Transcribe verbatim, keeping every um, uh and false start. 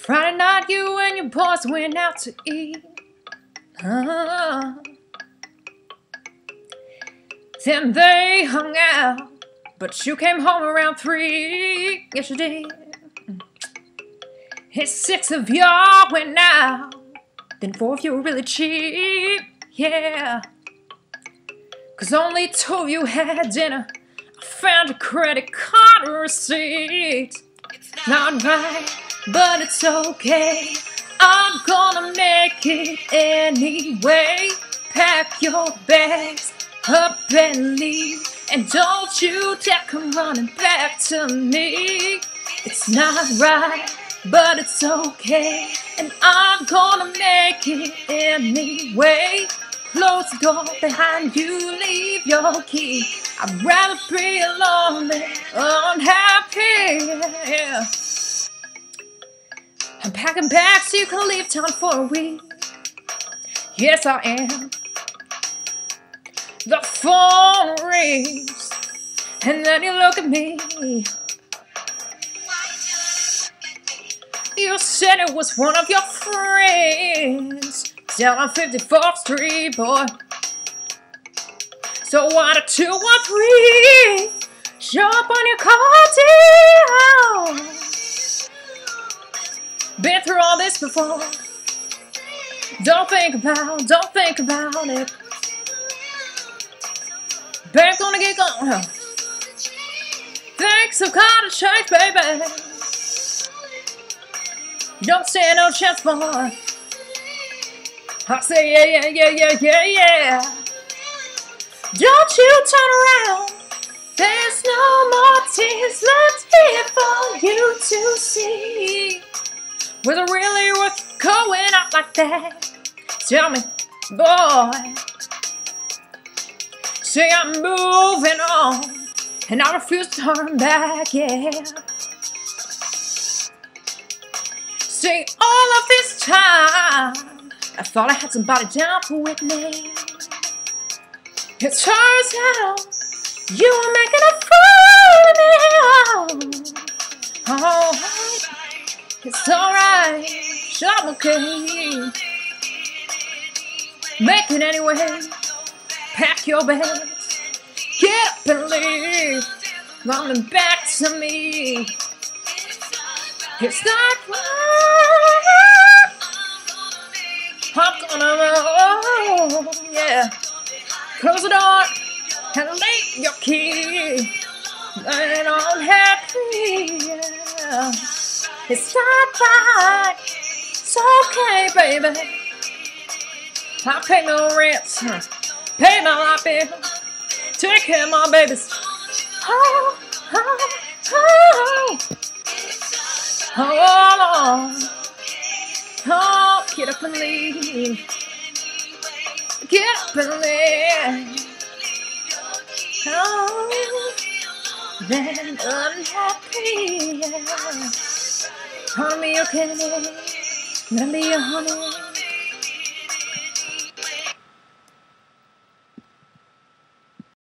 Friday night, you and your boys went out to eat. Uh, then they hung out, but you came home around three. Yes, you did. It's six of y'all went out, then four of you were really cheap. Yeah, 'cause only two of you had dinner. I found your credit card receipt. It's not right, but it's okay. I'm gonna make it anyway. Pack your bags up and leave, and don't you dare come running back to me. It's not right, but it's okay, and I'm gonna make it anyway. Close the door behind you, leave your key. I'd rather be lonely, unhappy, yeah. I'm packing bags so you can leave town for a week. Yes, I am. The phone rings, and then you look at me. You said it was one of your friends down on fifty-fourth Street, boy. So why the two one three show up on your car deal? Been through all this before. Don't think about, don't think about it. Bank's gonna get gone. Things have gotta change, baby. Don't stand no chance, boy. I say yeah, yeah, yeah, yeah, yeah, yeah. Don't you turn around. There's no more tears left here for you to see. Was it really worth going out like that? Tell me, boy. Say I'm moving on, and I refuse to turn back, yeah. Say all of this time, I thought I had somebody down for Whitney. It turns out you were making a fool of me. Alright, it's alright, I'm okay. Make it anyway. Pack your bags, get up and leave. Running back to me. It's not right. I'm gonna roll, yeah. Close the door and leave your key. And I'm happy, yeah. It's not right. It's okay, baby. I pay no rent. Pay my light bill, take care of my babies. Oh, oh, oh, oh, oh, get up and leave. Get up and leave. Oh, then unhappy, yeah. Honey, okay, let me be your honey.